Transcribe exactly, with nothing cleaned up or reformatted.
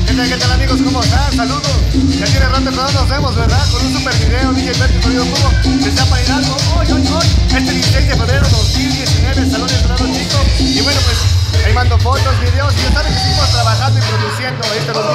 tal, qué tal amigos? ¿Cómo están? Saludos. Ya tiene rato que no nos vemos, ¿verdad? Con un super video, D J Berto Sonido Cubo. Se está para algo hoy, hoy, hoy. Este dieciséis de febrero dos mil diecinueve, Salón El Dorado Chico. Y bueno, pues ahí mando fotos, videos. Y ya saben que seguimos trabajando y produciendo este dos mil